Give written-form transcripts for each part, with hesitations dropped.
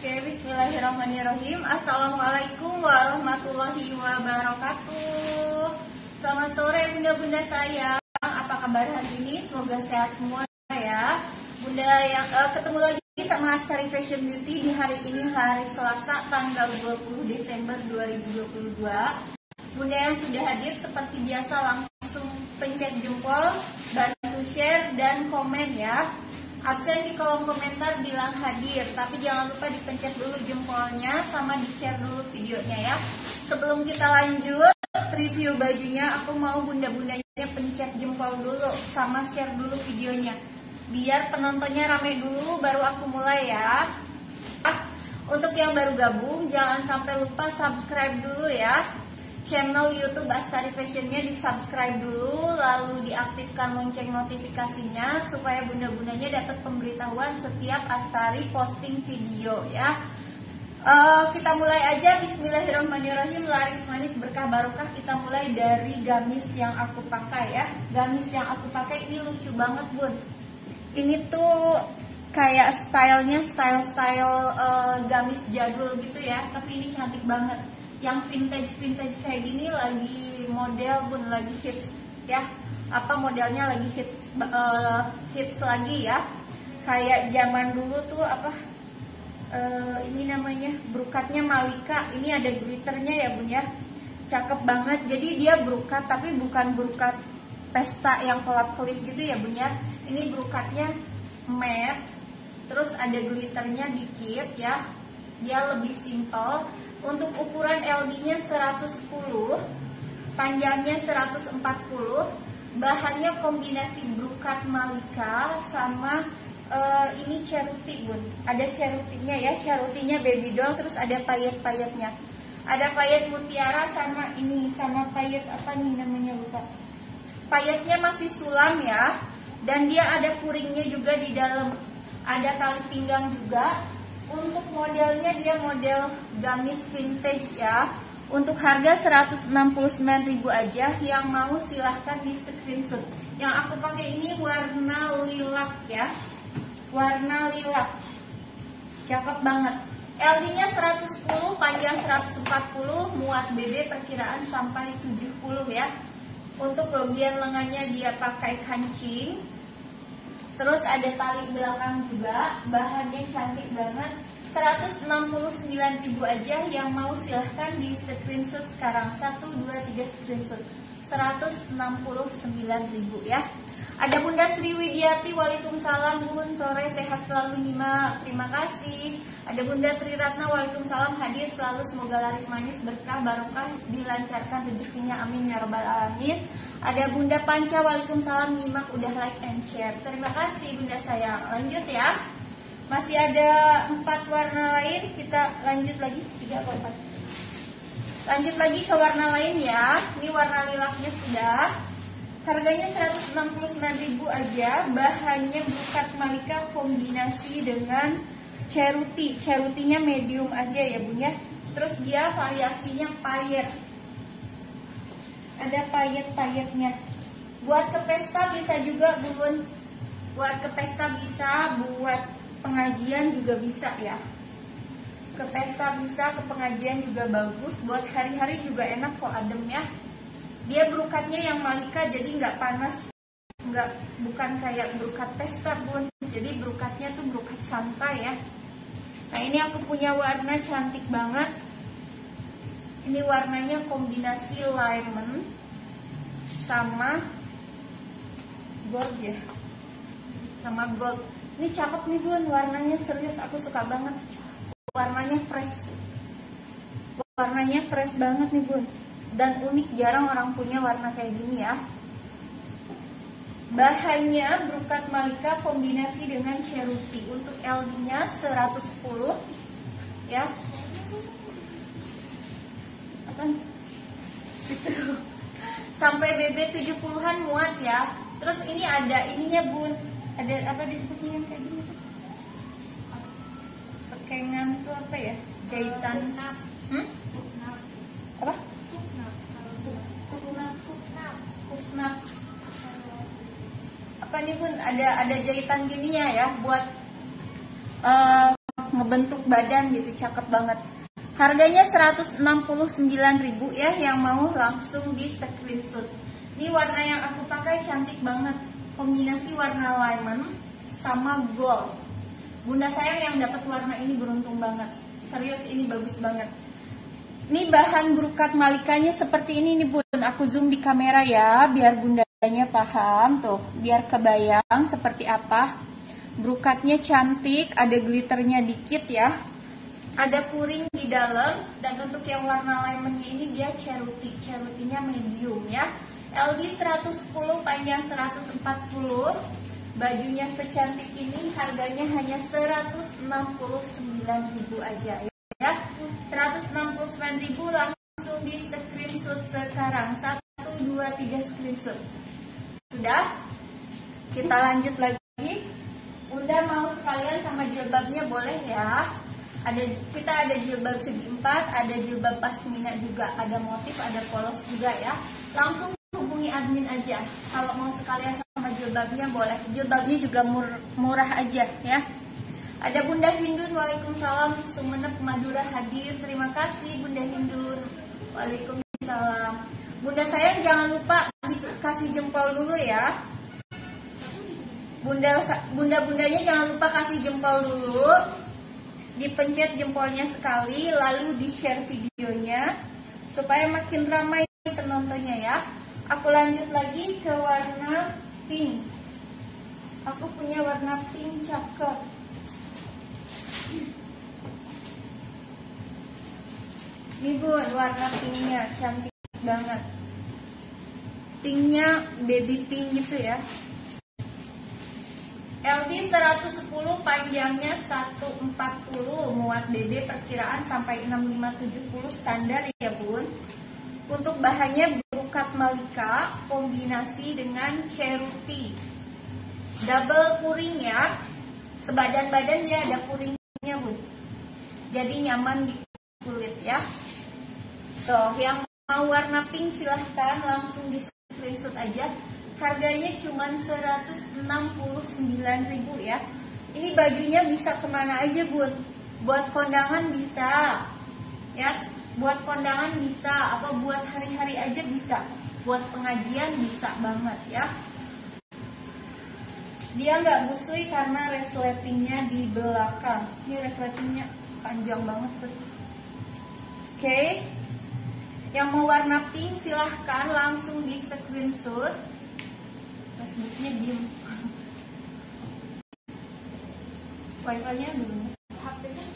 Oke, bismillahirrahmanirrahim. Assalamualaikum warahmatullahi wabarakatuh. Selamat sore bunda-bunda sayang. Apa kabar hari ini? Semoga sehat semua ya. Bunda yang ketemu lagi sama Astari Fashion Beauty di hari ini, hari Selasa tanggal 20 Desember 2022. Bunda yang sudah hadir seperti biasa langsung pencet jempol, bantu share dan komen ya. Absen di kolom komentar bilang hadir, tapi jangan lupa dipencet dulu jempolnya sama di-share dulu videonya ya. Sebelum kita lanjut review bajunya, aku mau bunda-bundanya pencet jempol dulu sama share dulu videonya. Biar penontonnya rame dulu baru aku mulai ya. Untuk yang baru gabung, jangan sampai lupa subscribe dulu ya. Channel YouTube Astari Fashionnya di subscribe dulu, lalu diaktifkan lonceng notifikasinya supaya bunda-bundanya dapat pemberitahuan setiap Astari posting video ya. Kita mulai aja, bismillahirrahmanirrahim. Laris manis berkah barokah. Kita mulai dari gamis yang aku pakai ya. Gamis yang aku pakai ini lucu banget bun. Ini tuh kayak stylenya style gamis jadul gitu ya, tapi ini cantik banget. Yang vintage kayak gini lagi model bun, lagi hits ya. Apa modelnya lagi hits lagi ya. Kayak zaman dulu tuh apa ini namanya brukatnya Malika. Ini ada glitternya ya bun ya. Cakep banget. Jadi dia brukat tapi bukan brukat pesta yang kelap-kelip gitu ya bun ya. Ini brukatnya matte, terus ada glitternya dikit ya. Dia lebih simple. Untuk ukuran LD-nya 110, panjangnya 140, bahannya kombinasi brukat Malika sama ini ceruti bun. Ada cerutinya ya, cerutinya baby doll, terus ada payet-payetnya. Ada payet mutiara sama ini, sama payet apa nih namanya lupa. Payetnya masih sulam ya, dan dia ada kuringnya juga di dalam. Ada tali pinggang juga. Untuk modelnya dia model gamis vintage ya. Untuk harga 169.000 aja. Yang mau silahkan di screenshot. Yang aku pakai ini warna lilac ya. Warna lilac. Cakep banget. LD-nya 110, panjang 140, muat BB perkiraan sampai 70 ya. Untuk bagian lengannya dia pakai kancing. Terus ada tali belakang juga, bahannya cantik banget. 169.000 aja, yang mau silahkan di screenshot sekarang. 1, 2, 3 screenshot. 169.000 ya. Ada Bunda Sri Widiati, waalaikumsalam bun, sore sehat selalu nyimak, terima kasih. Ada Bunda Triratna, waalaikumsalam, hadir selalu, semoga laris manis berkah barokah, dilancarkan rezekinya, amin ya rabbal alamin. Ada Bunda Panca, waalaikumsalam, nyimak, udah like and share, terima kasih bunda sayang. Lanjut ya, masih ada 4 warna lain, kita lanjut lagi 3 atau 4. Lanjut lagi ke warna lain ya. Ini warna lilaknya sudah. Harganya 169.000 aja. Bahannya brukat Malika kombinasi dengan ceruti. Cerutinya medium aja ya bun ya. Terus dia variasinya payet. Ada payet-payetnya. Buat ke pesta bisa juga bun. Buat ke pesta bisa, buat pengajian juga bisa ya. Ke pesta bisa, ke pengajian juga bagus. Buat hari-hari juga enak kok, adem ya. Dia brukatnya yang Malika, jadi nggak panas, bukan kayak brukat pesta bun. Jadi brukatnya tuh brukat santai ya. Nah ini aku punya warna cantik banget. Ini warnanya kombinasi lemon sama gold ya, sama gold. Ini cakep nih bun, warnanya serius, aku suka banget. Warnanya fresh banget nih bun. Dan unik, jarang orang punya warna kayak gini ya. Bahannya brukat Malika kombinasi dengan ceruti. Untuk LD-nya 110 ya. Apa? Sampai BB 70-an muat ya. Terus ini ada ininya bun. Ada apa disebutnya yang kayak gini tuh? Sekengan tuh apa ya? Jahitan. Apa? Kuknap. Apa nih bun? Ada jahitan gininya ya buat ngebentuk badan gitu, cakep banget. Harganya 169.000 ya, yang mau langsung di screenshot. Ini warna yang aku pakai cantik banget, kombinasi warna lemon sama gold. Bunda sayang yang dapat warna ini beruntung banget, serius ini bagus banget. Ini bahan brokat malikanya seperti ini nih bun, aku zoom di kamera ya biar bundanya paham tuh, biar kebayang seperti apa. Brokatnya cantik, ada glitternya dikit ya. Ada puring di dalam, dan untuk yang warna lemonnya ini dia ceruti, cerutinya medium ya. LD 110, panjang 140. Bajunya secantik ini, harganya hanya 169.000 aja ya. 169.000 langsung di screenshot sekarang. 1, 2, 3 screenshot. Sudah? Kita lanjut lagi. Bunda mau sekalian sama jilbabnya boleh ya. Kita ada jilbab segi 4, ada jilbab pasmina juga, ada motif, ada polos juga ya. Langsung hubungi admin aja. Kalau mau sekalian sama jilbabnya boleh. Jilbabnya juga murah aja ya. Ada Bunda Hindun, waalaikumsalam. Sumenep Madura hadir. Terima kasih Bunda Hindun. Waalaikumsalam. Bunda sayang jangan lupa dikasih jempol dulu ya. Bunda-bundanya jangan lupa kasih jempol dulu. Dipencet jempolnya sekali, lalu di-share videonya supaya makin ramai penontonnya ya. Aku lanjut lagi ke warna pink. Aku punya warna pink cakep. Ini bun, warna pinknya cantik banget. Pinknya baby pink gitu ya. LD 110, panjangnya 140, muat BB perkiraan sampai 6570 standar ya bun. Untuk bahannya brokat malika kombinasi dengan ceruti, double puring ya. Sebadan-badan dia ada puringnya bun, jadi nyaman di kulit ya. Tuh, yang mau warna pink silahkan langsung di screenshot aja. Harganya cuma 169.000 ya. Ini bajunya bisa kemana aja bun. Buat kondangan bisa ya. Buat kondangan bisa, apa buat hari-hari aja bisa. Buat pengajian bisa banget ya. Dia nggak busui karena resletingnya di belakang. Ini resletingnya panjang banget tuh. Oke. Yang mau warna pink silahkan langsung di screenshot. Facebooknya diem. Wifi-nya belum. HP-nya.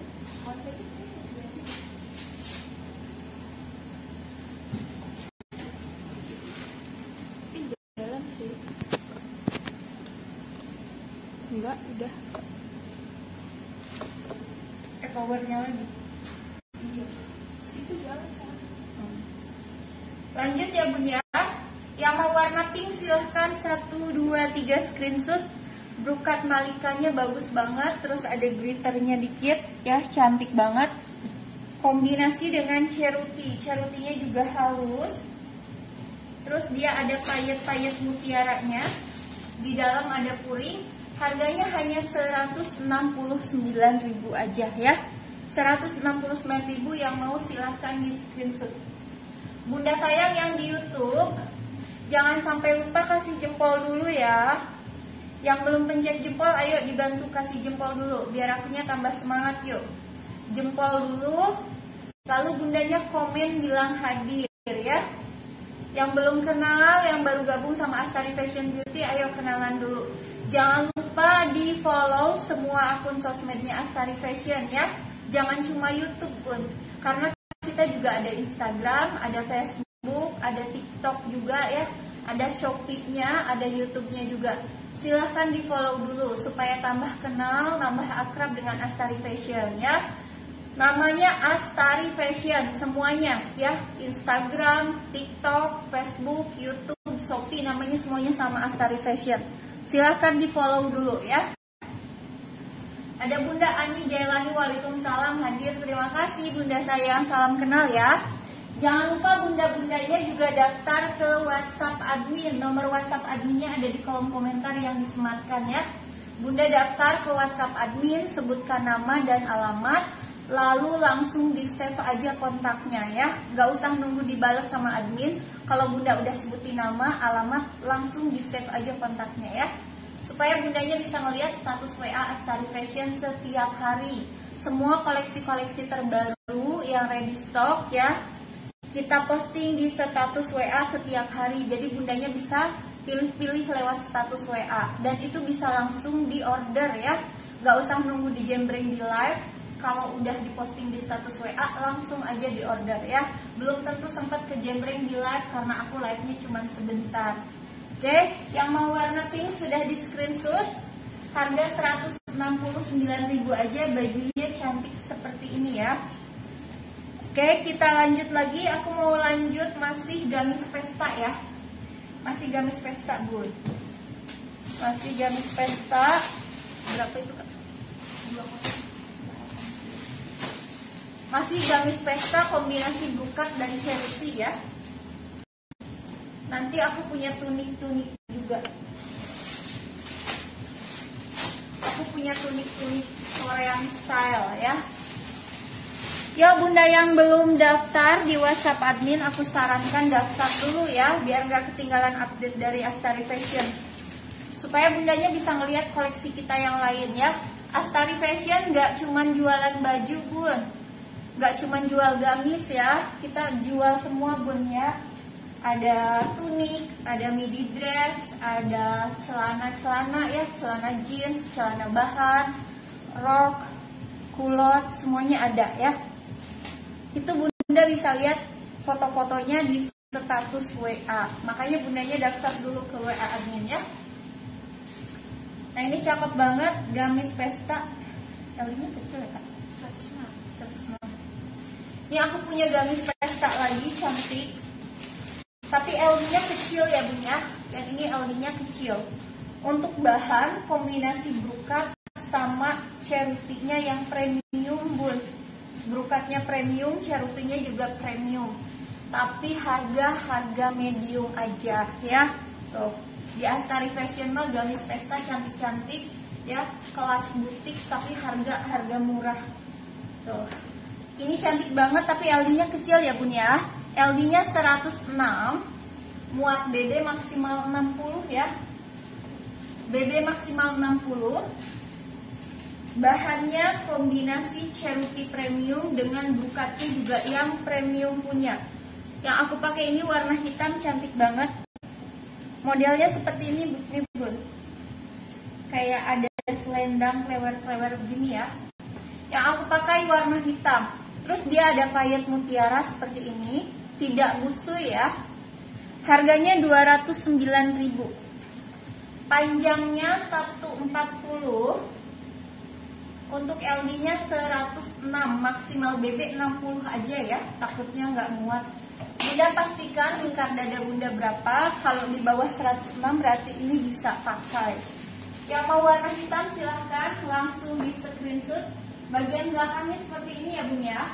Jalan sih. Enggak, udah. Powernya lagi. Iya. Situ jalan sana. Lanjut ya bun ya. Yang mau warna pink silahkan 1, 2, 3 screenshot. Brokat malikanya bagus banget, terus ada glitternya dikit ya, cantik banget. Kombinasi dengan ceruti, cerutinya juga halus. Terus dia ada payet-payet mutiaranya. Di dalam ada puring. Harganya hanya 169.000 aja ya. 169.000 yang mau silahkan di screenshot. Bunda sayang yang di YouTube, jangan sampai lupa kasih jempol dulu ya. Yang belum pencet jempol, ayo dibantu kasih jempol dulu biar akunya tambah semangat yuk. Jempol dulu, lalu bundanya komen bilang hadir ya. Yang belum kenal, yang baru gabung sama Astari Fashion Beauty, ayo kenalan dulu. Jangan lupa di follow semua akun sosmednya Astari Fashion ya. Jangan cuma YouTube pun, karena kita juga ada Instagram, ada Facebook, ada TikTok juga ya, ada Shopee-nya, ada YouTube-nya juga. Silahkan di follow dulu supaya tambah kenal, tambah akrab dengan Astari Fashion ya. Namanya Astari Fashion semuanya ya, Instagram, TikTok, Facebook, YouTube, Shopee, namanya semuanya sama Astari Fashion. Silahkan di follow dulu ya. Ada Bunda Ani Jailani, waalaikumsalam hadir. Terima kasih Bunda sayang, salam kenal ya. Jangan lupa bunda-bundanya juga daftar ke WhatsApp admin. Nomor WhatsApp adminnya ada di kolom komentar yang disematkan ya. Bunda daftar ke WhatsApp admin, sebutkan nama dan alamat, lalu langsung di save aja kontaknya ya. Gak usah nunggu dibalas sama admin. Kalau Bunda udah sebutin nama, alamat, langsung di save aja kontaknya ya. Supaya Bundanya bisa ngelihat status WA Astari Fashion setiap hari. Semua koleksi-koleksi terbaru yang ready stock ya, kita posting di status WA setiap hari. Jadi Bundanya bisa pilih-pilih lewat status WA, dan itu bisa langsung di order ya. Gak usah nunggu dijembreng di live. Kalau udah diposting di status WA, langsung aja di order ya. Belum tentu sempat kejembreng di live karena aku live-nya cuma sebentar. Oke, yang mau warna pink sudah di screenshot. Harga 169.000 aja, bajunya cantik seperti ini ya. Oke, kita lanjut lagi. Aku mau lanjut masih gamis pesta ya. Masih gamis pesta, Bun. Masih gamis pesta. Berapa itu, Kak? 2 kotak. Masih gamis pesta kombinasi brokat dan charity ya. Nanti aku punya tunik-tunik juga. Aku punya tunik-tunik Korean style ya. Ya Bunda yang belum daftar di WhatsApp admin, aku sarankan daftar dulu ya, biar nggak ketinggalan update dari Astari Fashion. Supaya Bundanya bisa ngelihat koleksi kita yang lain ya. Astari Fashion nggak cuman jualan baju, Bun. Nggak cuman jual gamis ya, kita jual semua, Bun ya. Ada tunik, ada midi dress, ada celana-celana ya, celana jeans, celana bahan, rok, kulot, semuanya ada ya. Itu Bunda bisa lihat foto-fotonya di status WA. Makanya Bundanya daftar dulu ke WA admin ya. Nah ini cakep banget, gamis pesta. L-nya kecil ya Kak? 106. Ini aku punya gamis pesta lagi, cantik. Tapi L-nya kecil ya Bun ya. Dan ini L-nya kecil. Untuk bahan kombinasi brokat sama charity-nya yang premium, Bun. Brokatnya premium, charity-nya juga premium. Tapi harga medium aja ya. Tuh, di Astari Fashion mah gamis pesta cantik-cantik ya, kelas butik tapi harga murah. Tuh. Ini cantik banget tapi LD-nya kecil ya Bun ya. LD-nya 106, muat BB maksimal 60 ya. BB maksimal 60. Bahannya kombinasi charity premium dengan brokatnya juga yang premium punya. Yang aku pakai ini warna hitam, cantik banget. Modelnya seperti ini Bun. Kayak ada selendang klewer-klewer begini ya. Yang aku pakai warna hitam. Terus dia ada payet mutiara seperti ini, tidak busui ya. Harganya 209.000. Panjangnya 140. Untuk LD-nya 106, maksimal BB 60 aja ya, takutnya nggak muat. Bunda pastikan lingkar dada Bunda berapa. Kalau di bawah 106 berarti ini bisa pakai. Yang mau warna hitam silahkan langsung di screenshot. Bagian belakangnya seperti ini ya Bun ya.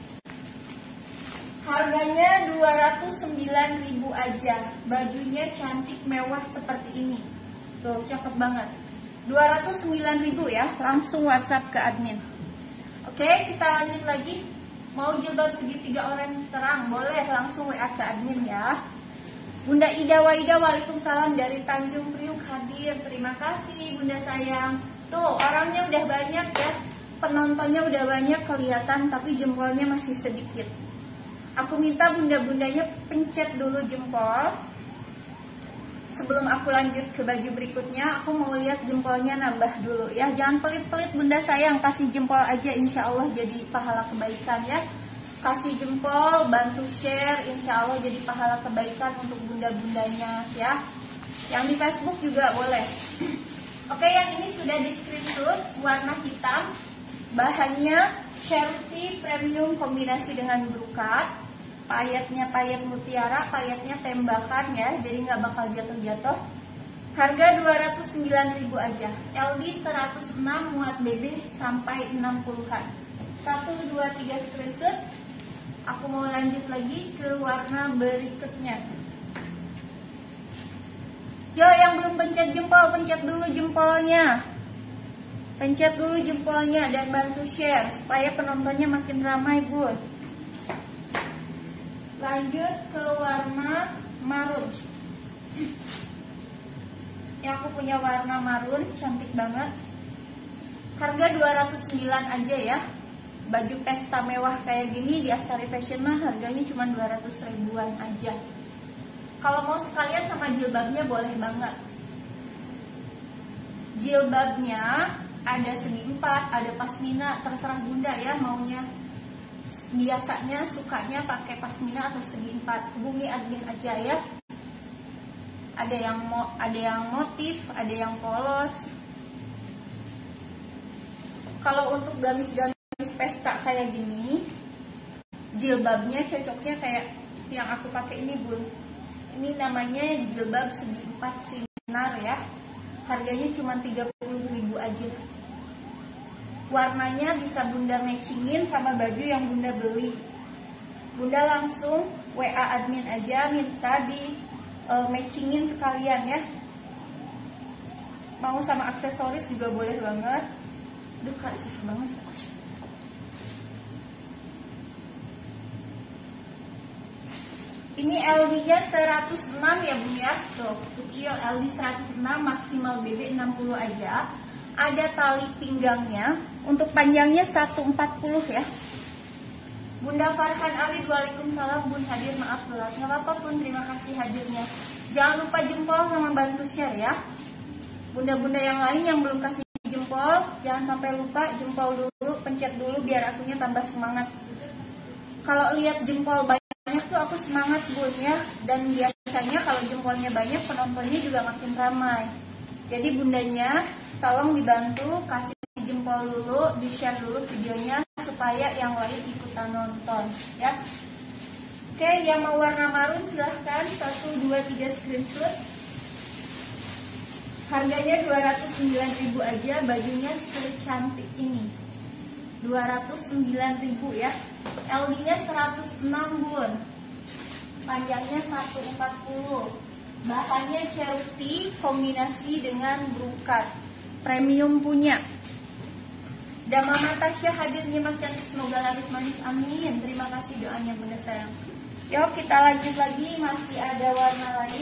Harganya 209.000 aja. Bajunya cantik mewah seperti ini. Tuh, cakep banget. 209.000 ya, langsung WhatsApp ke admin. Oke, kita lanjut lagi. Mau jilbab segitiga oranye terang, boleh langsung WA ke admin ya. Bunda Ida Waida, waalaikumsalam dari Tanjung Priuk hadir. Terima kasih Bunda sayang. Tuh, orangnya udah banyak ya. Penontonnya udah banyak kelihatan, tapi jempolnya masih sedikit. Aku minta bunda-bundanya pencet dulu jempol. Sebelum aku lanjut ke baju berikutnya, aku mau lihat jempolnya nambah dulu ya. Jangan pelit-pelit Bunda sayang, kasih jempol aja, insya Allah jadi pahala kebaikan ya. Kasih jempol, bantu share, insya Allah jadi pahala kebaikan untuk bunda-bundanya ya. Yang di Facebook juga boleh. Oke, yang ini sudah di screenshot, warna hitam. Bahannya charity premium kombinasi dengan brokat. Payetnya payet mutiara, payetnya tembakan ya, jadi nggak bakal jatuh-jatuh. Harga 209.000 aja. LD 106, muat BB sampai 60-an. 1, 2, 3 screenshot. Aku mau lanjut lagi ke warna berikutnya. Yo, yang belum pencet jempol, pencet dulu jempolnya. Pencet dulu jempolnya dan bantu share supaya penontonnya makin ramai, Bun. Lanjut ke warna marun. Ya, aku punya warna marun, cantik banget. Harga 209 aja ya. Baju pesta mewah kayak gini di Astari Fashion mah harganya cuma 200 ribuan aja. Kalau mau sekalian sama jilbabnya boleh banget. Jilbabnya ada segi 4, ada pasmina, terserah Bunda ya maunya. Biasanya sukanya pakai pasmina atau segi 4. Hubungi admin aja ya. Ada yang motif, ada yang polos. Kalau untuk gamis-gamis pesta kayak gini, jilbabnya cocoknya kayak yang aku pakai ini, Bun. Ini namanya jilbab segi 4 sinar ya. Harganya cuma 30.000 aja. Warnanya bisa Bunda matchingin sama baju yang Bunda beli. Bunda langsung WA admin aja, minta di matchingin sekalian ya. Mau sama aksesoris juga boleh banget. Aduh Kak, susah banget. Ini LD-nya 106 ya Bun ya. Tuh, kecil LD 106, maksimal BB 60 aja. Ada tali pinggangnya. Untuk panjangnya 140 ya. Bunda Farhan Ali, waalaikumsalam Bun, hadir, maaf telat. Nggak apa-apa Bun, terima kasih hadirnya. Jangan lupa jempol sama bantu share ya. Bunda-bunda yang lain yang belum kasih jempol, jangan sampai lupa jempol dulu, pencet dulu biar akunya tambah semangat. Kalau lihat jempol banyak tuh aku semangat Bun ya. Dan biasanya kalau jempolnya banyak, penontonnya juga makin ramai. Jadi bundanya tolong dibantu kasih jempol dulu, di share dulu videonya supaya yang lain ikutan nonton ya. Oke, yang mau warna marun silahkan 1, 2, 3 screenshot. Harganya 209.000 aja, bajunya secantik ini. 209.000 ya. LD-nya 106 Bun. Panjangnya 140. Bahannya cherry kombinasi dengan brokat. Premium punya. Dan Mama Tasya hadir nyimak cantik, semoga laris manis, amin. Terima kasih doanya Bunda sayang. Yuk kita lanjut lagi, masih ada warna lain.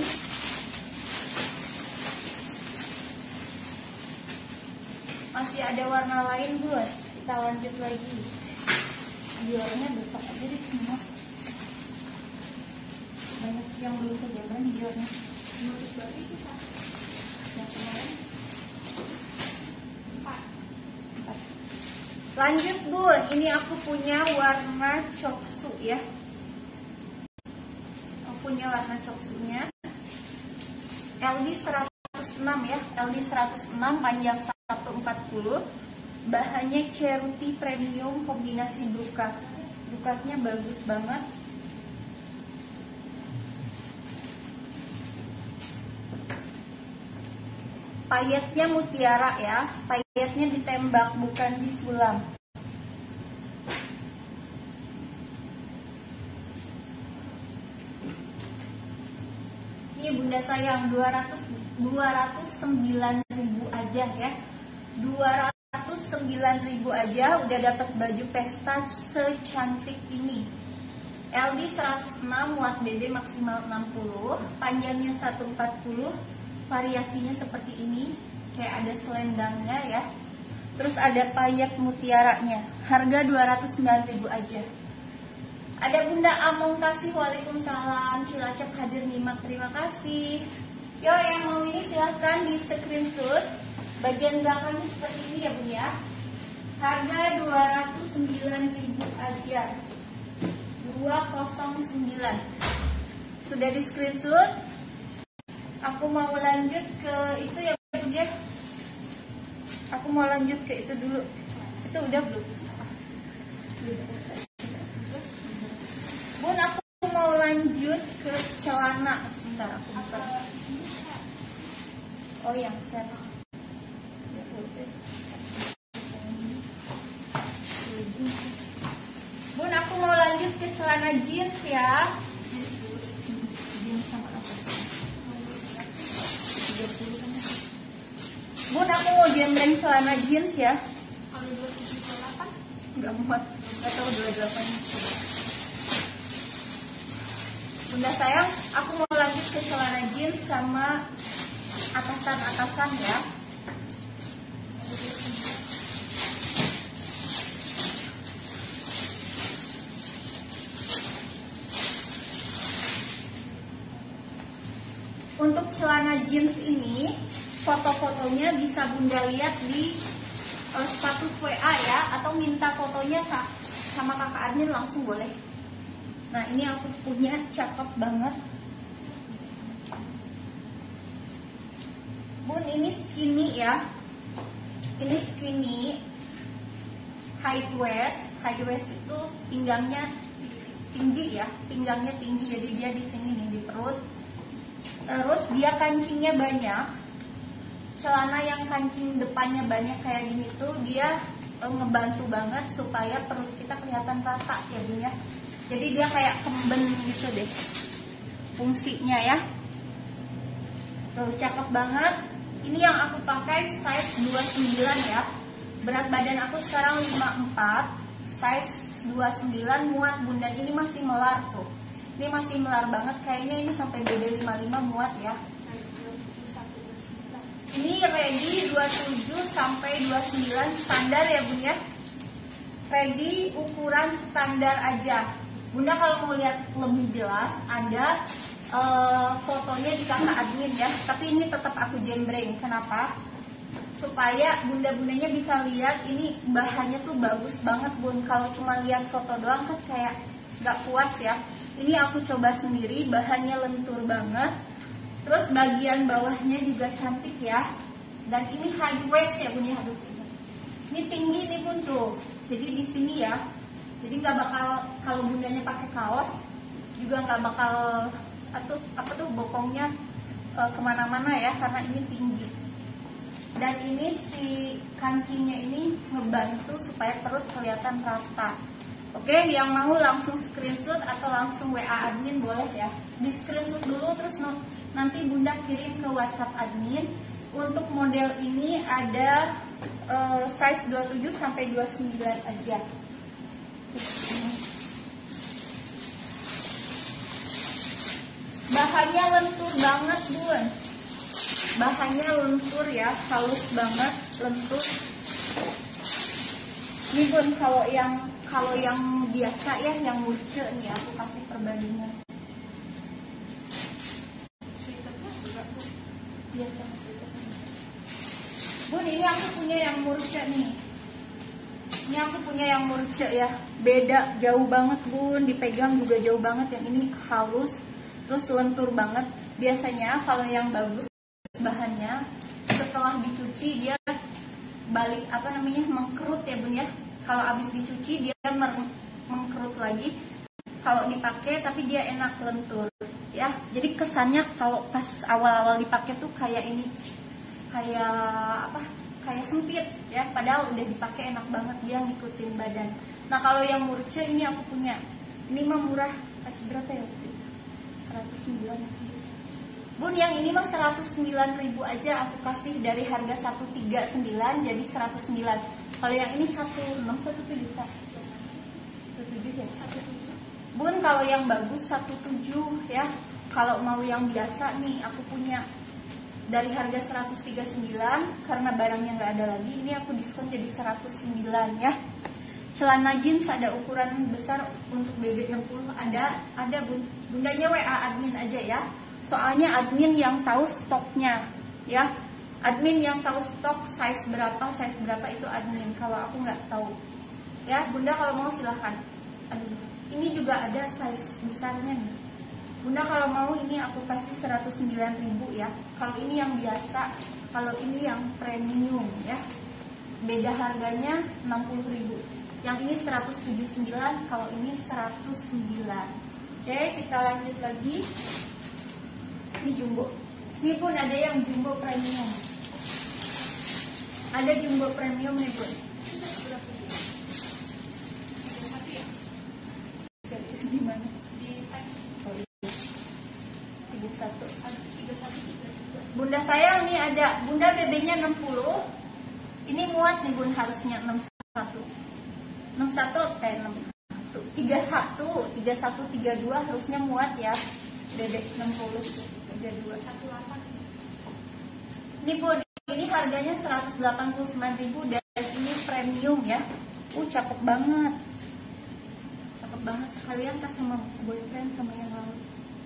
Masih ada warna lain Bun. Kita lanjut lagi. Jualnya besok aja di semua. Banyak yang belum kejaban jualnya. Menurut baru itu satu. Yang kemarin 4. Lanjut Bun, ini aku punya warna coksu ya. Aku punya warna coksunya. LD 106 ya, LD 106 panjang 140. Bahannya cherry premium kombinasi brokat. Brokatnya bagus banget. Payetnya mutiara ya, payetnya ditembak bukan disulam. Ini Bunda sayang 209.000 aja ya. 209.000 aja udah dapat baju pesta secantik ini. LD 106, muat BB maksimal 60, panjangnya 140. Variasinya seperti ini, kayak ada selendangnya ya. Terus ada payet mutiaranya. Harga 209.000 aja. Ada Bunda Among kasih, waalaikumsalam. Cilacap hadir nyimak, terima kasih. Yo, yang mau ini silahkan di screenshot. Bagian belakangnya seperti ini ya Bun ya. Harga 209.000 aja. 209. Sudah di screenshot. Aku mau lanjut ke itu ya Bun ya. Aku mau lanjut ke itu dulu. Itu udah belum? Bun, aku mau lanjut ke celana. Sebentar aku buka. Oh yang set. Bun, aku mau lanjut ke celana jeans ya. Jeans sama apa sih? 30 kan? 30 Bun, aku mau jembreng celana jeans ya. Kalau 27 Nggak muat, nggak tahu 28. Bunda sayang, aku mau lanjut ke celana jeans sama atasan-atasan ya. Untuk celana jeans ini, foto-fotonya bisa Bunda lihat di status WA ya, atau minta fotonya sama kakak admin langsung boleh. Nah ini aku punya, cakep banget. Bun, ini skinny ya. Ini skinny high waist. High waist itu pinggangnya tinggi ya, pinggangnya tinggi, jadi dia di sini nih di perut. Terus dia kancingnya banyak. Celana yang kancing depannya banyak kayak gini tuh dia ngebantu banget supaya perut kita kelihatan rata ya Bun ya. Jadi dia kayak kemben gitu deh fungsinya ya. Tuh cakep banget. Ini yang aku pakai size 29 ya. Berat badan aku sekarang 54, size 29 muat Bun, dan ini masih melar tuh. Ini masih melar banget, kayaknya ini sampai BD 55 muat ya. Ini ready 27 sampai 29 standar ya Bun ya. Ready ukuran standar aja. Bunda kalau mau lihat lebih jelas ada fotonya di kakak admin ya. Tapi ini tetap aku jembreng. Kenapa? Supaya bunda-bundanya bisa lihat ini bahannya tuh bagus banget Bun. Kalau cuma lihat foto doang kan kayak gak puas ya. Ini aku coba sendiri, bahannya lentur banget. Terus bagian bawahnya juga cantik ya. Dan ini high waist ya Bun ya. Ini tinggi nih Bun tuh. Jadi di sini ya. Jadi nggak bakal, kalau bundanya pakai kaos juga nggak bakal apa tuh bokongnya kemana-mana ya, karena ini tinggi. Dan ini si kancingnya ini ngebantu supaya perut kelihatan rata. Oke, yang mau langsung screenshot atau langsung WA admin boleh ya. Di screenshot dulu terus nanti Bunda kirim ke WhatsApp admin. Untuk model ini ada size 27 sampai 29 aja. Bahannya lentur banget Bun. Bahannya lentur ya, halus banget, lentur. Ini Bun, kalau yang biasa ya, yang lucu nih aku kasih perbandingan. Biasa. Bun, ini aku punya yang murce nih. Ini aku punya yang murce ya. Beda jauh banget Bun, dipegang juga jauh banget. Yang ini halus, terus lentur banget. Biasanya kalau yang bagus bahannya setelah dicuci dia balik mengkerut ya Bun ya. Kalau habis dicuci dia mengkerut lagi. Kalau dipakai tapi dia enak lentur ya. Jadi kesannya kalau pas awal-awal dipakai tuh kayak ini, kayak sempit ya, padahal udah dipakai enak banget, dia ngikutin badan. Nah kalau yang murce ini aku punya, ini mah murah, kasih berapa ya? 109 Bun, yang ini mah 109.000 aja aku kasih, dari harga 139 jadi 109. Kalau yang ini 17 ya? 17 Bun, kalau yang bagus 17 ya. Kalau mau yang biasa nih aku punya dari harga 139, karena barangnya nggak ada lagi, ini aku diskon jadi 109 ya. Celana jeans ada ukuran besar untuk BB 60 ada Bun. Bundanya WA admin aja ya. Soalnya admin yang tahu stoknya ya. Admin yang tahu stok size berapa itu admin. Kalau aku nggak tahu ya. Bunda kalau mau silahkan. Aduh, ini juga ada size besarnya nih. Bunda kalau mau ini aku kasih 109.000 ya. Kalau ini yang biasa, kalau ini yang premium ya. Beda harganya 60.000. Yang ini 179, kalau ini 109. Oke, kita lanjut lagi. Ini jumbo. Ini Bun ada yang jumbo premium. Ada jumbo premium nih Bun. Di mana? Di tag. Oh, iya. 31. Bunda sayang nih ada Bunda BB-nya 60. Ini muat nih Bun, harusnya 61. 61 61. 31 32 harusnya muat ya. BB 60 32 18. Ini Bun, ini harganya 189.000 dan ini premium ya. Cakep banget. Cakep banget, sekalian tas sama boyfriend sama yang lalu.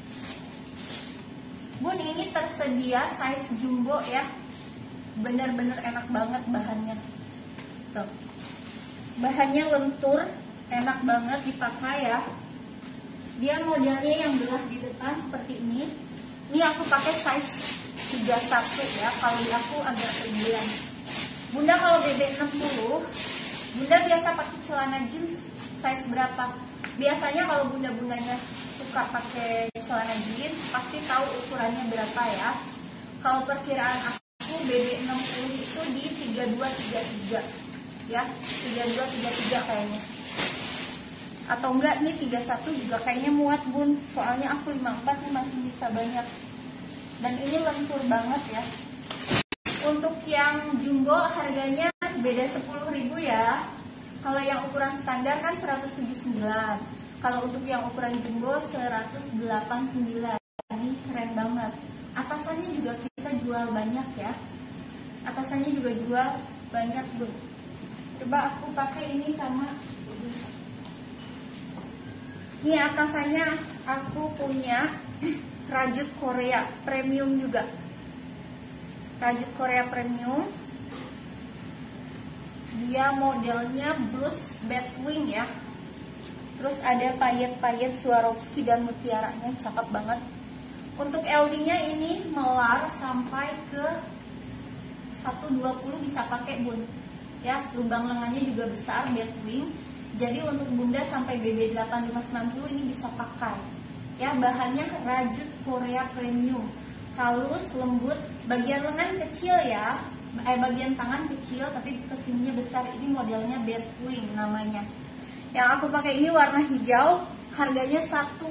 Bun, ini tersedia size jumbo ya. Bener-bener enak banget bahannya. Tuh. Bahannya lentur, enak banget dipakai ya. Dia modelnya yang belah di depan seperti ini. Ini aku pakai size 31 ya. Kalau di aku agak kegedean. Bunda kalau BB 60, Bunda biasa pakai celana jeans size berapa? Biasanya kalau bunda-bundanya suka pakai celana jeans pasti tahu ukurannya berapa ya. Kalau perkiraan aku BB 60 itu di 3233 ya, 3233 kayaknya. Atau enggak nih 31 juga kayaknya muat Bun. Soalnya aku 54 nih masih bisa banyak. Dan ini lentur banget ya. Untuk yang jumbo harganya beda 10.000 ya. Kalau yang ukuran standar kan 179. Kalau untuk yang ukuran jumbo 189. Ini keren banget. Atasannya juga kita jual banyak ya. Atasannya juga jual banyak Bun. Coba aku pakai ini sama. Ini atasannya aku punya rajut Korea premium juga. Rajut Korea premium. Dia modelnya blues batwing ya. Terus ada payet-payet Swarovski dan mutiaranya, cakep banget. Untuk LD-nya ini melar sampai ke 120 bisa pakai Bun. Ya, lubang lengannya juga besar batwing. Jadi untuk Bunda sampai BB 8590 ini bisa pakai. Ya, bahannya rajut Korea premium. Halus, lembut, bagian lengan kecil ya. Bagian tangan kecil tapi kesininya besar. Ini modelnya batwing namanya. Yang aku pakai ini warna hijau, harganya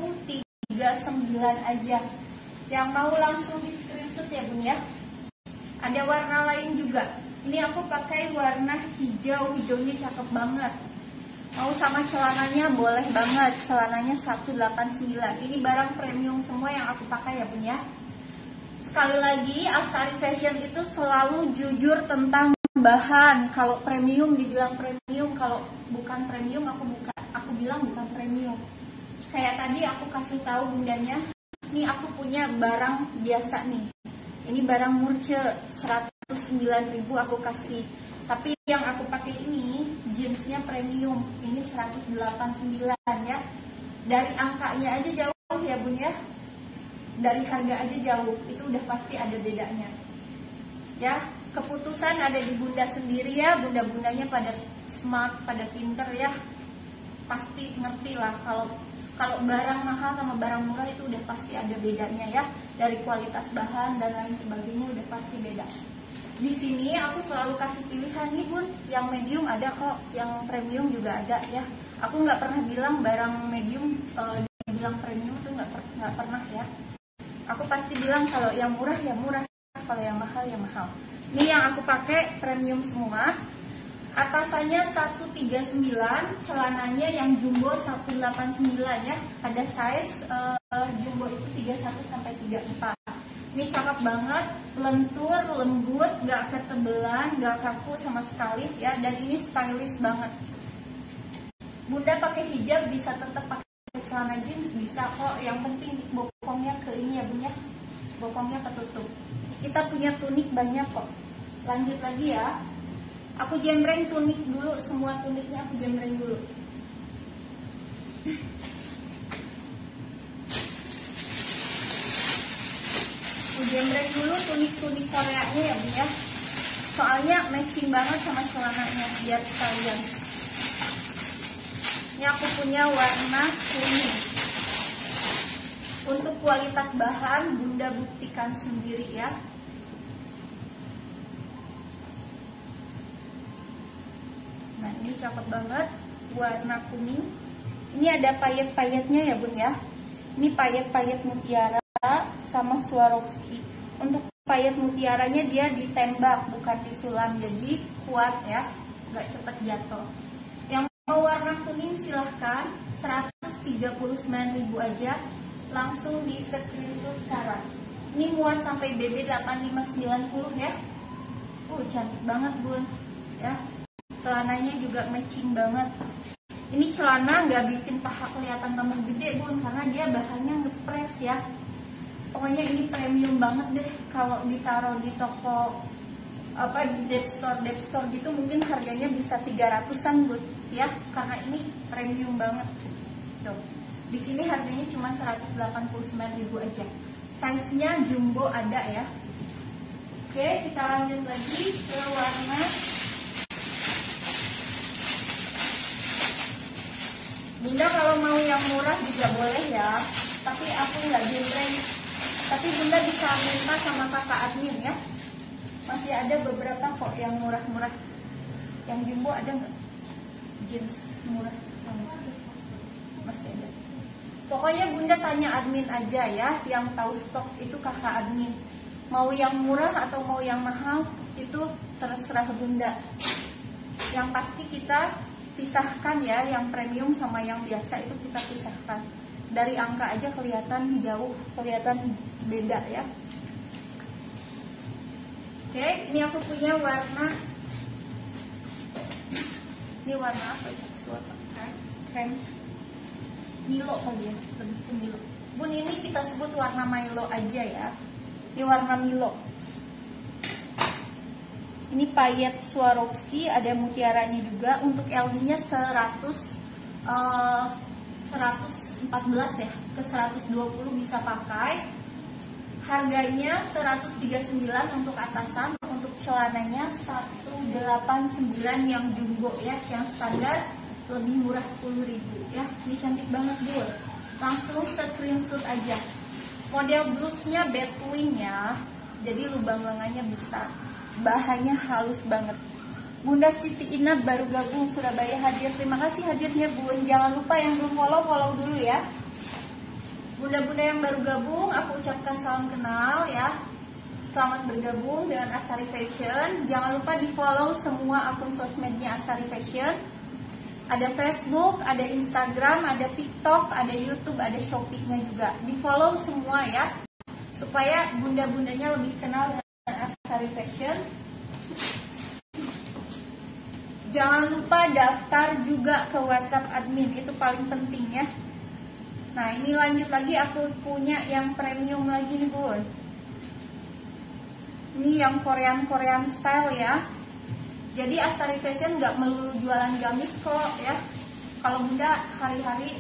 139 aja. Yang mau langsung di screenshot ya Bun ya. Ada warna lain juga. Ini aku pakai warna hijau, hijaunya cakep banget. Mau sama celananya boleh banget. Celananya 189. Ini barang premium semua yang aku pakai ya Bun ya. Sekali lagi, Astari Fashion itu selalu jujur tentang bahan. Kalau premium dibilang premium, kalau bukan premium aku bilang bukan premium. Kayak tadi aku kasih tahu bundanya, nih aku punya barang biasa nih. Ini barang murce 109.000 aku kasih. Tapi yang aku pakai ini jeansnya premium. Ini 189 ya. Dari angkanya aja jauh ya Bun ya. Dari harga aja jauh, itu udah pasti ada bedanya. Ya, keputusan ada di Bunda sendiri ya. Bunda-bundanya pada smart, pada pinter ya. Pasti ngerti lah kalau barang mahal sama barang murah itu udah pasti ada bedanya ya. Dari kualitas bahan dan lain sebagainya udah pasti beda. Di sini aku selalu kasih pilihan nih Bun, yang medium ada kok, yang premium juga ada ya. Aku nggak pernah bilang barang medium dibilang premium tuh nggak pernah ya. Aku pasti bilang kalau yang murah ya murah, kalau yang mahal ya mahal. Ini yang aku pakai premium semua. Atasannya 139, celananya yang jumbo 189 ya. Ada size jumbo itu 31 sampai 34. Ini cakep banget, lentur, lembut, gak ketebelan, gak kaku sama sekali ya. Dan ini stylish banget. Bunda pakai hijab bisa tetap pakai celana jeans bisa kok. Yang penting bokongnya ke ini ya Bun ya. Bokongnya ketutup. Kita punya tunik banyak kok. Lanjut lagi ya. Aku jembreng tunik dulu, semua tuniknya aku jembreng dulu. Aku jembreng dulu tunik-tunik Koreanya ya Bun ya. Soalnya matching banget sama celananya biar sekalian. Ini aku punya warna kuning. Untuk kualitas bahan Bunda buktikan sendiri ya. Nah ini cakep banget, warna kuning. Ini ada payet-payetnya ya Bun ya. Ini payet-payet mutiara sama Swarovski. Untuk payet mutiaranya dia ditembak bukan disulam, jadi kuat ya, nggak cepet jatuh. Yang mau warna kuning silahkan, 139.000 aja, langsung di screenshot sekarang. Ini muat sampai BB 8590 ya. Cantik banget bun ya, celananya juga matching banget. Ini celana nggak bikin paha kelihatan tambah gede bun, karena dia bahannya ngepres ya. Pokoknya ini premium banget deh. Kalau ditaruh di toko di dep store gitu mungkin harganya bisa 300-an bun ya, karena ini premium banget. Tuh, di sini harganya cuma 189.000 aja. Size-nya jumbo ada ya. Oke, kita lanjut lagi ke warna Bunda. Kalau mau yang murah juga boleh ya, tapi aku nggak jembreng. Tapi Bunda bisa minta sama kakak admin ya. Masih ada beberapa kok yang murah-murah. Yang jumbo ada nggak? Jeans murah masih ada. Pokoknya Bunda tanya admin aja ya, yang tahu stok itu kakak admin. Mau yang murah atau mau yang mahal itu terserah Bunda. Yang pasti kita pisahkan ya, yang premium sama yang biasa itu kita pisahkan. Dari angka aja kelihatan jauh, kelihatan beda ya. Oke, ini aku punya warna. Ini warna apa ya? Krem Milo kali ya, lebih ke Milo. Bun, ini kita sebut warna Milo aja ya. Ini warna Milo. Ini payet Swarovski, ada mutiaranya juga. Untuk LD-nya 114 ya, ke 120 bisa pakai. Harganya 139 untuk atasan. Untuk celananya 189 yang jumbo ya, yang standar lebih murah 10.000 ya. Ini cantik banget bun. Langsung screenshot aja. Model blusnya batwing ya, jadi lubang lengannya besar, bahannya halus banget. Bunda Siti Inat baru gabung Surabaya hadir, terima kasih hadirnya bun. Jangan lupa yang belum follow dulu ya. Bunda-bunda yang baru gabung, aku ucapkan salam kenal ya. Selamat bergabung dengan Astari Fashion. Jangan lupa di follow semua akun sosmednya Astari Fashion. Ada Facebook, ada Instagram, ada TikTok, ada YouTube, ada Shopee-nya juga. Di follow semua ya, supaya bunda-bundanya lebih kenal dengan Astari Fashion. Jangan lupa daftar juga ke WhatsApp admin, itu paling penting ya. Nah, ini lanjut lagi, aku punya yang premium lagi nih bun. Ini yang Korean style ya. Jadi Astari Fashion nggak melulu jualan gamis kok ya. Kalau Bunda hari-hari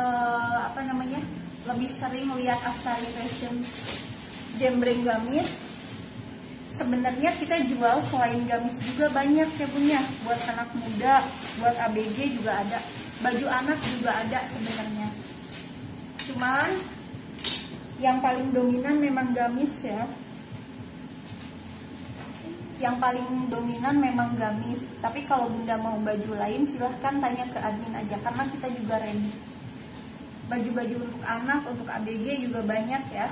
lebih sering lihat Astari Fashion jembreng gamis. Sebenarnya kita jual selain gamis juga banyak ya Bunda. Buat anak muda, buat ABG juga ada. Baju anak juga ada sebenarnya. Cuman yang paling dominan memang gamis ya. Yang paling dominan memang gamis. Tapi kalau Bunda mau baju lain silahkan tanya ke admin aja, karena kita juga ready. Baju-baju untuk anak, untuk ABG juga banyak ya.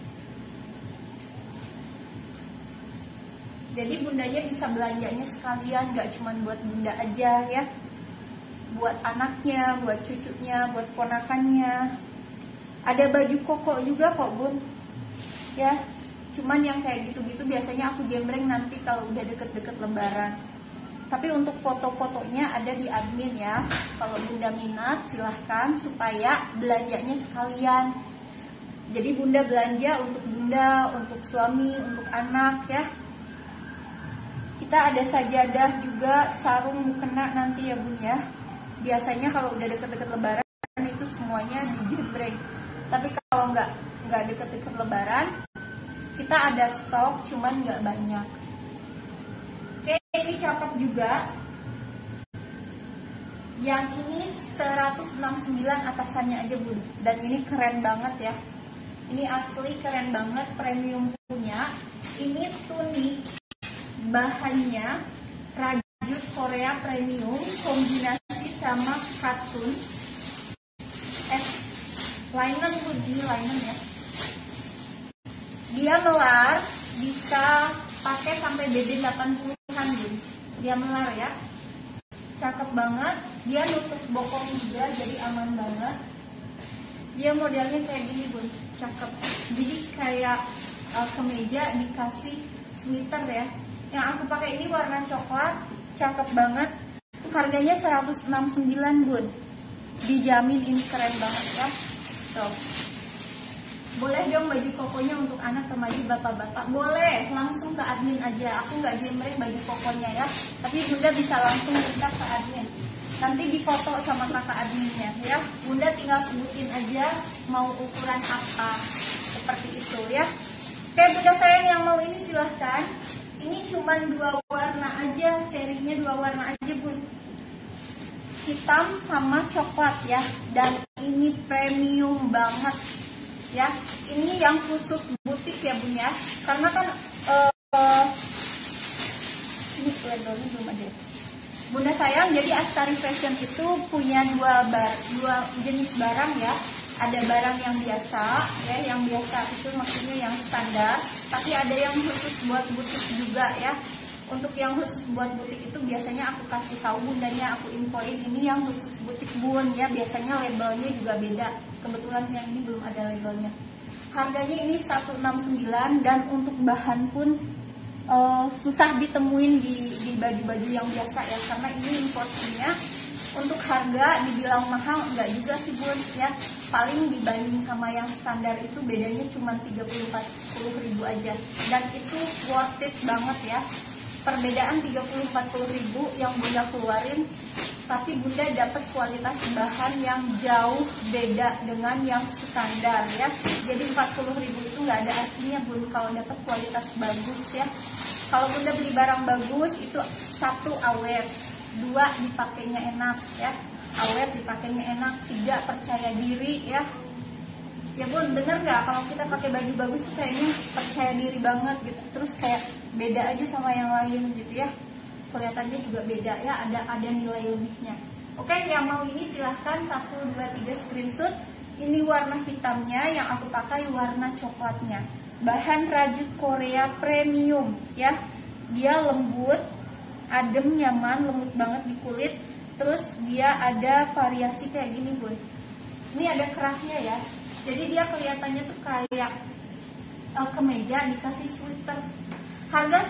Jadi bundanya bisa belanjanya sekalian, gak cuma buat bunda aja ya. Buat anaknya, buat cucunya, buat ponakannya. Ada baju koko juga kok bun ya. Cuman yang kayak gitu-gitu biasanya aku jembreng nanti kalau udah deket-deket lebaran. Tapi untuk foto-fotonya ada di admin ya. Kalau bunda minat silahkan, supaya belanjanya sekalian. Jadi bunda belanja untuk bunda, untuk suami, untuk anak ya. Kita ada sajadah juga, sarung mukena nanti ya bun ya. Biasanya kalau udah deket-deket lebaran itu semuanya dijembreng. Tapi kalau nggak deket-deket lebaran, kita ada stok, cuman nggak banyak. Oke, ini cakep juga. Yang ini 169 atasannya aja bun. Dan ini keren banget ya. Ini asli keren banget, premium punya. Ini tunik, bahannya rajut Korea premium, kombinasi sama katun. Linen bun, ini linen ya. Dia melar, bisa pakai sampai BB 80-an Bun. Dia melar ya, cakep banget. Dia nutup bokong juga, jadi aman banget. Dia modelnya kayak gini Bun, cakep. Jadi kayak kemeja dikasih sweater ya. Yang aku pakai ini warna coklat, cakep banget. Harganya 169 Bun. Dijamin ini keren banget ya. Tuh. Boleh dong baju kokonya untuk anak remaja bapak-bapak. Boleh, langsung ke admin aja. Aku nggak jembreng baju kokonya ya. Tapi Bunda bisa langsung minta ke admin. Nanti difoto sama kakak adminnya ya. Bunda tinggal sebutin aja mau ukuran apa. Seperti itu ya. Oke Bunda sayang, yang mau ini silahkan. Ini cuma 2 warna aja, serinya 2 warna aja Bun. Hitam sama coklat ya. Dan ini premium banget ya. Ini yang khusus butik ya Bun ya. Karena kan ini labelnya belum ada. Bunda sayang, jadi Astari Fashion itu punya dua jenis barang ya. Ada barang yang biasa ya, yang biasa itu maksudnya yang standar, tapi ada yang khusus buat butik juga ya. Untuk yang khusus buat butik itu biasanya aku kasih tahu Bundanya, aku infoin ini yang khusus butik Bun ya. Biasanya labelnya juga beda. Kebetulan yang ini belum ada labelnya. Harganya ini 169 dan untuk bahan pun susah ditemuin di baju-baju yang biasa ya, karena ini importnya. Untuk harga dibilang mahal enggak juga sih Bun ya. Paling dibanding sama yang standar itu bedanya cuma 30-40 ribu aja, dan itu worth it banget ya. Perbedaan 30-40 ribu yang Bunda keluarin, tapi Bunda dapat kualitas bahan yang jauh beda dengan yang standar ya. Jadi 40 ribu itu nggak ada artinya Bun kalau dapat kualitas bagus ya. Kalau Bunda beli barang bagus itu 1 awet, 2 dipakainya enak ya. Awet dipakainya enak, 3 percaya diri ya. Ya Bun, bener nggak kalau kita pakai baju bagus kayaknya percaya diri banget gitu. Terus kayak beda aja sama yang lain gitu ya. Kelihatannya juga beda ya, ada nilai lebihnya. Oke, yang mau ini silahkan 1, 2, 3 screenshot. Ini warna hitamnya, yang aku pakai warna coklatnya. Bahan rajut Korea premium ya. Dia lembut, adem, nyaman, lembut banget di kulit. Terus dia ada variasi kayak gini Bun. Ini ada kerahnya ya. Jadi dia kelihatannya tuh kayak kemeja dikasih sweater. Harga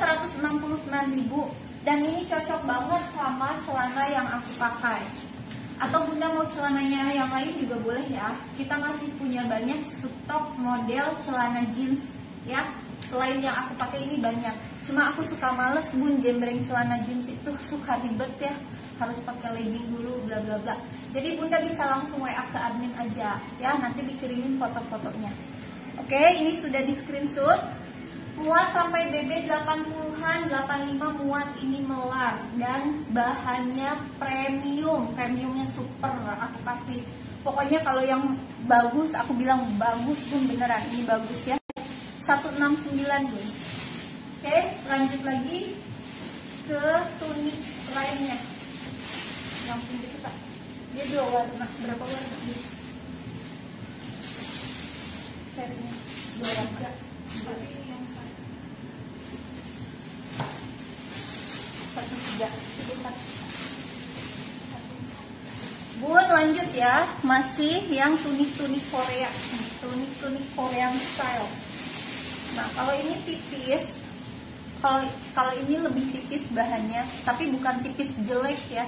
169.000 dan ini cocok banget sama celana yang aku pakai. Atau Bunda mau celananya yang lain juga boleh ya. Kita masih punya banyak stok model celana jeans ya. Selain yang aku pakai ini banyak. Cuma aku suka males Bun jembreng celana jeans itu, suka ribet ya. Harus pakai legging dulu bla bla bla. Jadi Bunda bisa langsung WA ke admin aja ya, nanti dikirimin foto-fotonya. Oke, ini sudah di screenshot. Muat sampai BB 80-an, 85 muat, ini melar dan bahannya premium, premiumnya super. Aku kasih, pokoknya kalau yang bagus aku bilang bagus Bun, beneran ini bagus ya. 169 Bun. Oke, lanjut lagi ke tunik lainnya. Yang pintu kita, dia 2 warna, berapa warna? Setnya 2 warna. Bun, lanjut ya, masih yang tunik-tunik Korea, tunik-tunik Korean style. Nah, kalau ini tipis, kalau ini lebih tipis bahannya, tapi bukan tipis jelek ya.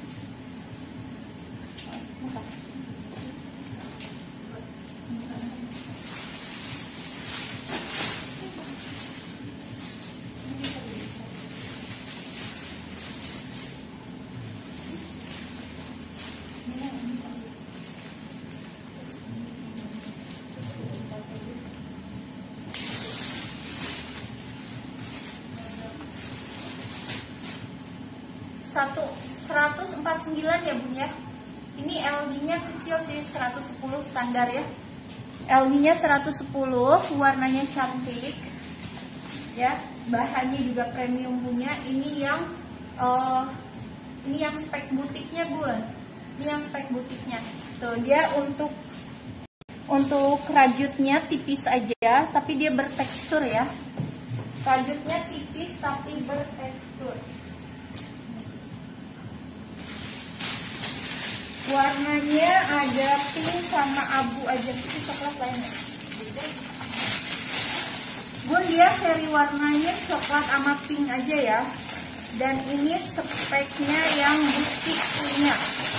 Satu 149 ya Bun ya. Ini LD-nya kecil sih, 110 standar ya. LD-nya 110, warnanya cantik ya. Bahannya juga premium punya. Ini yang spek butiknya Bun. Ini yang spek butiknya. Tuh, dia untuk rajutnya tipis aja, tapi dia bertekstur ya. Rajutnya tipis tapi bertekstur. Warnanya ada pink sama abu aja, itu coklat lainnya. Bun, dia seri warnanya coklat sama pink aja ya. Dan ini speknya yang butik punya.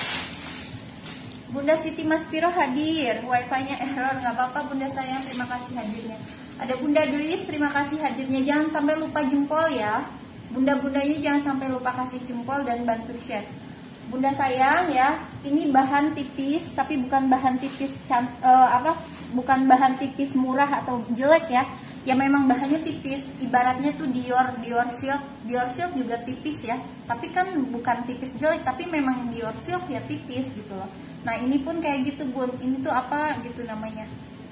Bunda Siti Mas Piro hadir, wifi-nya error, nggak apa-apa Bunda sayang, terima kasih hadirnya. Ada Bunda Delis, terima kasih hadirnya. Jangan sampai lupa jempol ya. Bunda-bundanya jangan sampai lupa kasih jempol dan bantu share. Bunda sayang ya, ini bahan tipis, tapi bukan bahan tipis bukan bahan tipis murah atau jelek ya. Ya memang bahannya tipis, ibaratnya tuh Dior Silk juga tipis ya. Tapi kan bukan tipis jelek, tapi memang Dior Silk ya tipis gitu loh. Nah ini pun kayak gitu Bun, ini tuh apa gitu namanya,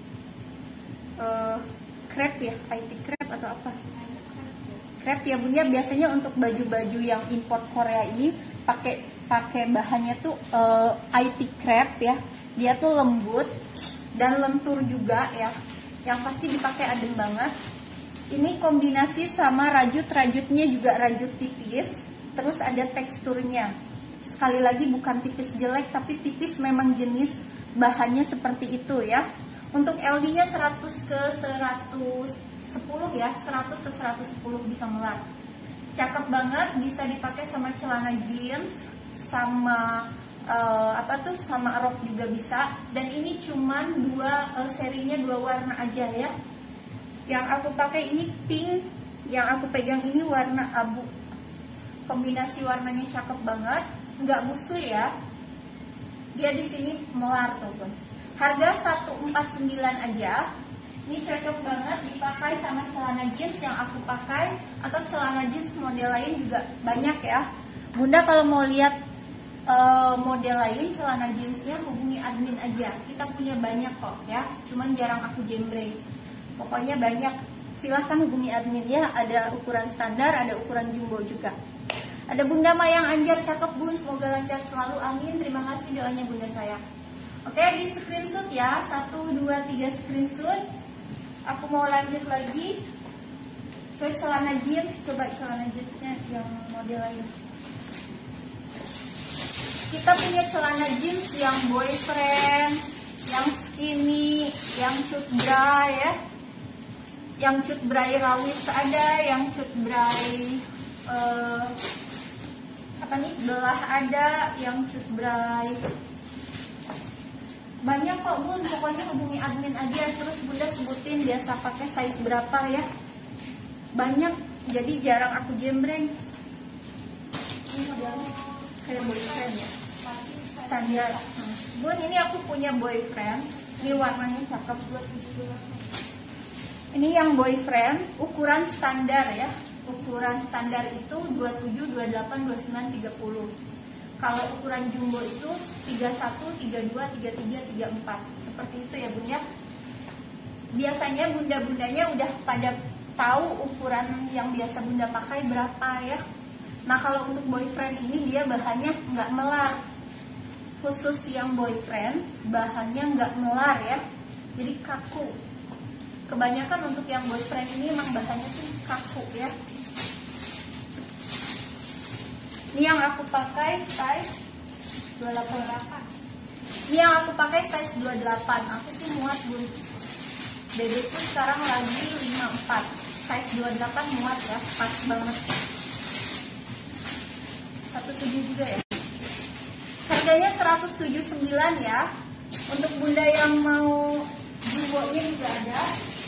crepe ya, IT crepe atau apa? Crepe ya Bun ya, biasanya untuk baju-baju yang import Korea ini pakai bahannya tuh IT crepe ya. Dia tuh lembut dan lentur juga ya. Yang pasti dipakai adem banget. Ini kombinasi sama rajutnya juga rajut tipis, terus ada teksturnya. Sekali lagi bukan tipis jelek, tapi tipis memang jenis bahannya seperti itu ya. Untuk LD-nya 100 ke 110 ya, 100 ke 110 bisa melar. Cakep banget, bisa dipakai sama celana jeans, sama sama rok juga bisa. Dan ini cuman serinya dua warna aja ya. Yang aku pakai ini pink, yang aku pegang ini warna abu. Kombinasi warnanya cakep banget, nggak busuk ya. Dia di sini melar tuh Bun. Harga 149 aja. Ini cocok banget dipakai sama celana jeans yang aku pakai, atau celana jeans model lain juga banyak ya. Bunda kalau mau lihat model lain celana jeansnya, hubungi admin aja. Kita punya banyak kok ya, cuman jarang aku jembreng. Pokoknya banyak, silahkan hubungi admin ya. Ada ukuran standar, ada ukuran jumbo juga. Ada Bunda Mayang Anjar, cakep Bun, semoga lancar selalu, amin. Terima kasih doanya Bunda saya. Oke, di screenshot ya, 1, 2, 3 screenshot. Aku mau lanjut lagi ke celana jeans. Coba celana jeansnya yang model lain. Kita punya celana jeans yang boyfriend, yang skinny, yang cut bra ya. Yang cut bra rawis ada, yang cut bra belah ada, yang cut bra banyak kok Bun. Pokoknya hubungi admin aja, terus Bunda sebutin biasa pakai size berapa ya. Banyak, jadi jarang aku jembreng. Ini modelnya kayak boyfriend ya, standar. Bun, ini aku punya boyfriend. Ini warnanya cakep. Ini yang boyfriend, ukuran standar ya. Ukuran standar itu 27, 28, 29, 30. Kalau ukuran jumbo itu 31, 32, 33, 34. Seperti itu ya Bun ya. Biasanya bunda-bundanya udah pada tahu ukuran yang biasa Bunda pakai berapa ya. Nah kalau untuk boyfriend ini dia bahannya nggak melar. Khusus yang boyfriend bahannya nggak melar ya. Jadi kaku. Kebanyakan untuk yang boyfriend ini memang bahannya tuh kaku ya. Ini yang aku pakai size 28. Ini yang aku pakai size 28. Aku sih muat Bun. Bebeku sekarang lagi 54. Size 28 muat ya, pas banget. 17 juga ya. Harganya 179 ya. Untuk Bunda yang mau jumbonya juga ada.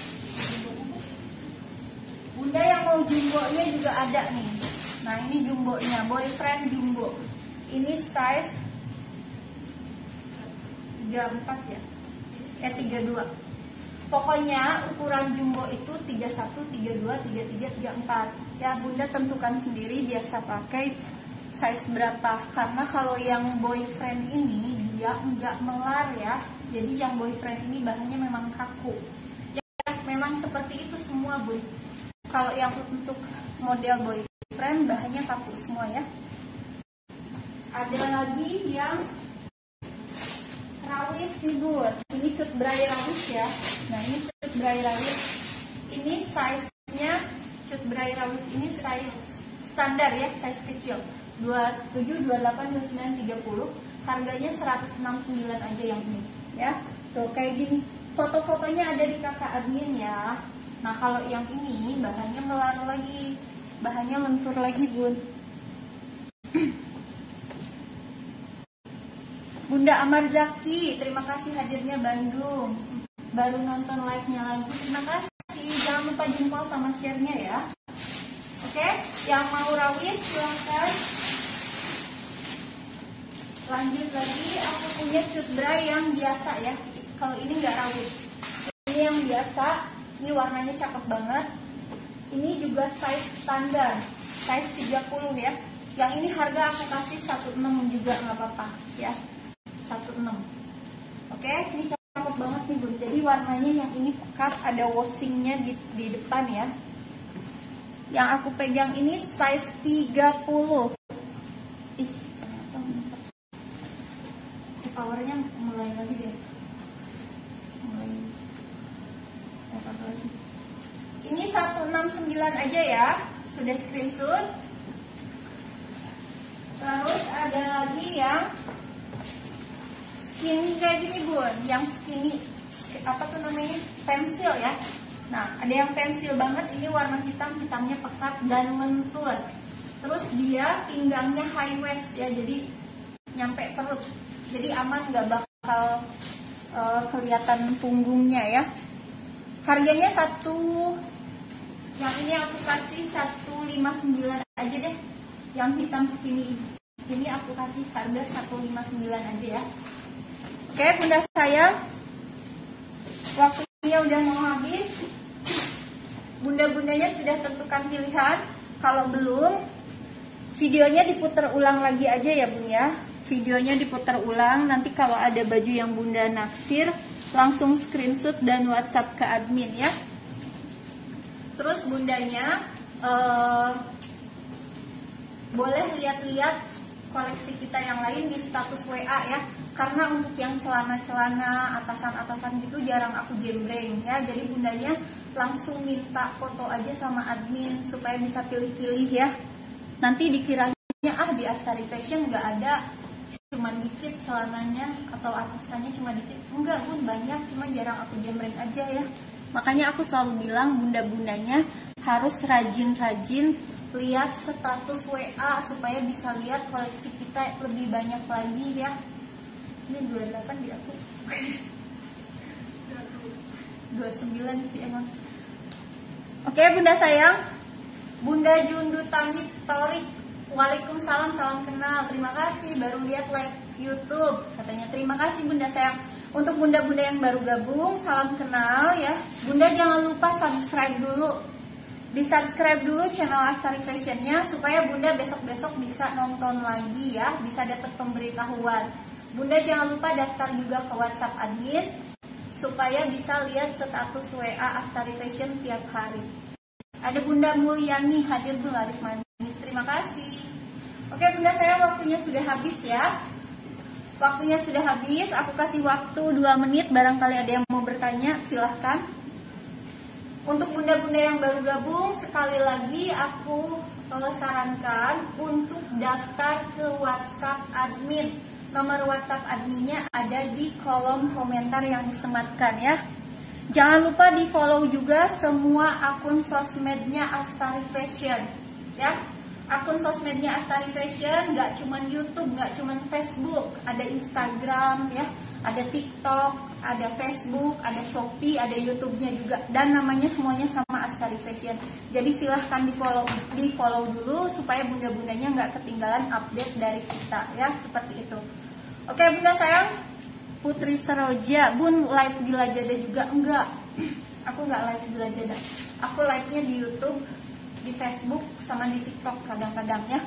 Bunda yang mau jumbonya juga ada nih. Nah ini jumbonya, boyfriend jumbo. Ini size 34 ya, 32. Pokoknya ukuran jumbo itu 31, 32, 33, 34. Ya Bunda tentukan sendiri biasa pakai size berapa. Karena kalau yang boyfriend ini dia enggak melar ya. Jadi yang boyfriend ini bahannya memang kaku. Ya memang seperti itu semua Bun. Kalau yang untuk model boyfriend bahannya kaku semua ya. Ada lagi yang rawis nih Bun. Ini cut bra rawis ya. Nah ini cut bra rawis. Ini size-nya cut bray rawis ini size standar ya, size kecil 27, 28, 29, 30. Harganya 169 aja yang ini ya. Tuh kayak gini. Foto-fotonya ada di kakak admin ya. Nah kalau yang ini bahannya melar lagi, bahannya lentur lagi bun. Bunda Amar Zaki, terima kasih hadirnya Bandung. Baru nonton live-nya lagi, terima kasih. Jangan lupa jempol sama share-nya ya. Oke, yang mau rawis silahkan. Lanjut lagi, aku punya cut bray yang biasa ya. Kalau ini nggak rawis, ini yang biasa. Ini warnanya cakep banget. Ini juga size standar, size 30 ya. Yang ini harga aku kasih 16 juga nggak apa-apa ya. 16. Oke, ini cakep banget nih bun. Jadi warnanya yang ini pekat, ada washingnya di depan ya. Yang aku pegang ini size 30. Ih, ternyata mantap. Powernya mulai lagi deh. Ini 169 aja ya. Sudah screenshot. Terus ada lagi yang skinny kayak gini bun, yang skinny apa tuh namanya, pensil ya. Nah ada yang pensil banget, ini warna hitam, hitamnya pekat dan lentur. Terus dia pinggangnya high waist ya, jadi nyampe perut, jadi aman, nggak bakal kelihatan punggungnya ya. Harganya yang ini aku kasih 159 aja deh. Yang hitam skinny ini aku kasih harga 159 aja ya. Oke bunda sayang, waktunya udah mau habis. Bunda-bundanya sudah tentukan pilihan. Kalau belum, videonya diputar ulang lagi aja ya bun ya. Videonya diputar ulang. Nanti kalau ada baju yang bunda naksir, langsung screenshot dan WhatsApp ke admin ya. Terus bundanya boleh lihat-lihat koleksi kita yang lain di status WA ya. Karena untuk yang celana-celana, atasan-atasan gitu jarang aku jembreng ya. Jadi bundanya langsung minta foto aja sama admin supaya bisa pilih-pilih ya. Nanti dikiranya di Astari Fashion nggak ada, cuman dikit celananya atau atasannya cuma dikit. Enggak bun, banyak, cuma jarang aku jembreng aja ya. Makanya aku selalu bilang bunda-bundanya harus rajin-rajin lihat status WA supaya bisa lihat koleksi kita lebih banyak lagi ya. Ini 28 di aku 29 sih emang. Oke bunda sayang, Bunda Jundu Tamit Torik, waalaikumsalam, salam kenal, terima kasih, baru lihat live YouTube katanya. Terima kasih bunda sayang. Untuk bunda-bunda yang baru gabung, salam kenal ya. Bunda jangan lupa subscribe dulu, di subscribe dulu channel Astari Fashionnya supaya bunda besok-besok bisa nonton lagi ya, bisa dapat pemberitahuan. Bunda jangan lupa daftar juga ke WhatsApp admin supaya bisa lihat status WA Astari Fashion tiap hari. Ada Bunda Mulyani hadir Bu laris manis, terima kasih. Oke bunda saya, waktunya sudah habis ya. Waktunya sudah habis, aku kasih waktu 2 menit, barangkali ada yang mau bertanya, silahkan. Untuk bunda-bunda yang baru gabung, sekali lagi aku sarankan untuk daftar ke WhatsApp admin. Nomor WhatsApp adminnya ada di kolom komentar yang disematkan ya. Jangan lupa di follow juga semua akun sosmednya Astari Fashion ya. Akun sosmednya Astari Fashion gak cuman YouTube, gak cuman Facebook, ada Instagram ya, ada TikTok, ada Facebook, ada Shopee, ada YouTube-nya juga, dan namanya semuanya sama Astari Fashion. Jadi silahkan di follow dulu supaya bunda-bundanya nggak ketinggalan update dari kita ya, seperti itu. Oke bunda sayang, Putri Seroja, bun live di Lazada juga? Enggak, aku nggak live di Lazada, aku live-nya di YouTube, di Facebook, sama di TikTok kadang-kadang ya.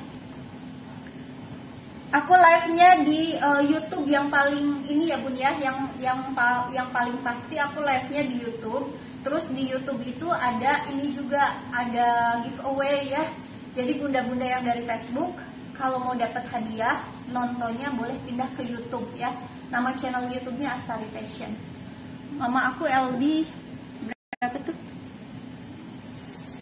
Aku live-nya di YouTube yang paling ini ya bun ya, yang paling pasti aku live-nya di YouTube. Terus di YouTube itu ada ini juga, ada giveaway ya. Jadi bunda-bunda yang dari Facebook kalau mau dapat hadiah nontonnya boleh pindah ke YouTube ya. Nama channel YouTube-nya Astari Fashion. Mama aku LD berapa tuh?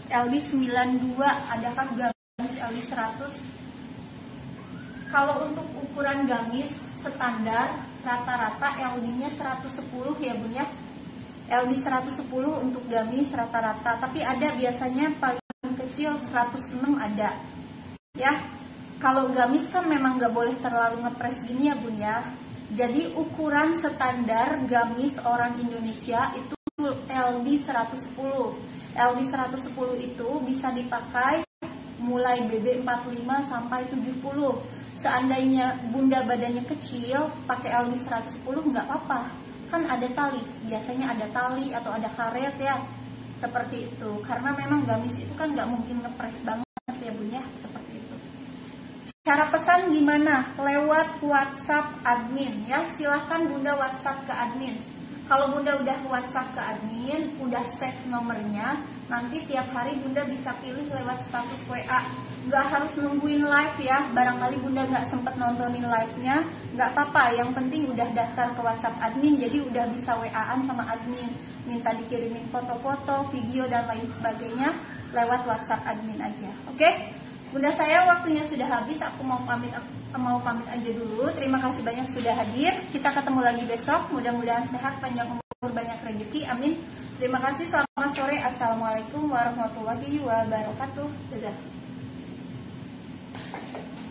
LD 92, adakah gamis LD 100? Kalau untuk ukuran gamis standar rata-rata LD-nya 110 ya Bun ya. LD 110 untuk gamis rata-rata, tapi ada biasanya paling kecil 106 ada. Ya. Kalau gamis kan memang nggak boleh terlalu ngepres gini ya Bun ya. Jadi ukuran standar gamis orang Indonesia itu LD 110. LD 110 itu bisa dipakai mulai BB 45 sampai 70. Seandainya Bunda badannya kecil, pakai LD 110 nggak apa-apa. Kan ada tali, biasanya ada tali atau ada karet ya. Seperti itu. Karena memang gamis itu kan nggak mungkin ngepres banget ya Bun ya, seperti itu. Cara pesan gimana? Lewat WhatsApp admin ya. Silahkan Bunda WhatsApp ke admin. Kalau Bunda udah WhatsApp ke admin, udah save nomornya, nanti tiap hari Bunda bisa pilih lewat status WA. Nggak harus nungguin live ya. Barangkali Bunda nggak sempet nontonin live-nya, nggak apa-apa. Yang penting udah daftar ke WhatsApp admin, jadi udah bisa WA-an sama admin. Minta dikirimin foto-foto, video, dan lain sebagainya lewat WhatsApp admin aja. Oke? Bunda saya waktunya sudah habis, aku mau pamit aja dulu. Terima kasih banyak sudah hadir. Kita ketemu lagi besok. Mudah-mudahan sehat, panjang umur, banyak rezeki. Amin. Terima kasih. Selamat sore. Assalamualaikum warahmatullahi wabarakatuh. Dadah.